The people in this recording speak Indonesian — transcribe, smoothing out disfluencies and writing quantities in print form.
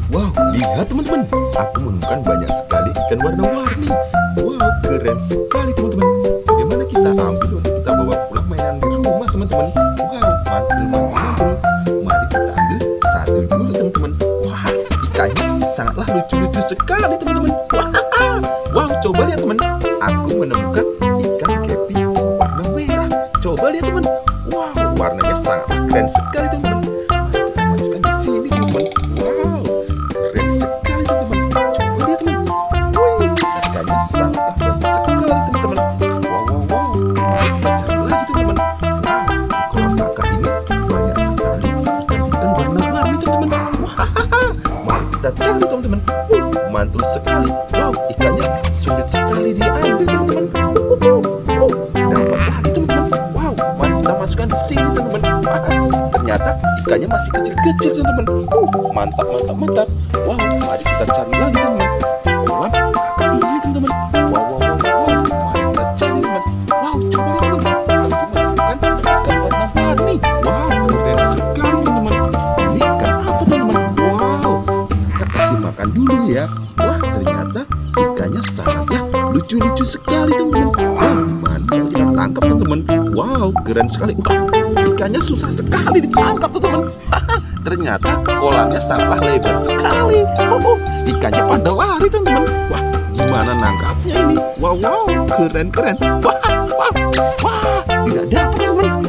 Wow, lihat teman-teman, aku menemukan banyak sekali ikan warna-warni. Wow, keren sekali teman-teman. Bagaimana kita ambil untuk kita bawa pulang mainan di rumah teman-teman? Wow, mantul. Mari kita ambil satu dulu teman-teman. Wah, ikannya sangatlah lucu-lucu sekali teman-teman. Wow, coba lihat teman. Aku menemukan ikan kepi warna merah. Coba lihat teman. Wow, warnanya sangat keren sekali teman-teman. Kita masukkan di sini teman-teman. Wow, keren sekali teman-teman. Coba lihat teman. Wih, ikannya sangat bagus sekali teman-teman. Wow. Mari kita cari lagi teman-teman. Wow, di kolam kakak ini banyak sekali ikan-ikan warna-warni teman-teman. Mari kita cari teman-teman. Mantul sekali. Wow, ikannya sulit sekali diambil teman-teman. Dapat lagi teman-teman. Wow, mari kita masukkan di sini teman-teman. Ternyata ikannya masih kecil-kecil teman-teman. Mantap. Wow, mari kita cari lagi teman-teman. Kolam kakak ini teman-teman. Wow. Mari kita cari teman. Wow, coba lihat teman-teman. Aku menemukan ikan warna-warni. Wow, keren sekali teman-teman. Ini ikan apa teman-teman? Wow, kita kasih makan dulu ya. Wah, ternyata ikannya sangatnya lucu-lucu sekali teman-teman. Wah, gimana kalau kita tangkap teman-teman? Wow, keren sekali. Wah, ikannya susah sekali ditangkap teman-teman. Ternyata kolamnya sangatlah lebar sekali. Ikannya pada lari teman-teman. Wah, gimana nangkapnya ini? Wow, keren. Wah, tidak dapat teman-teman.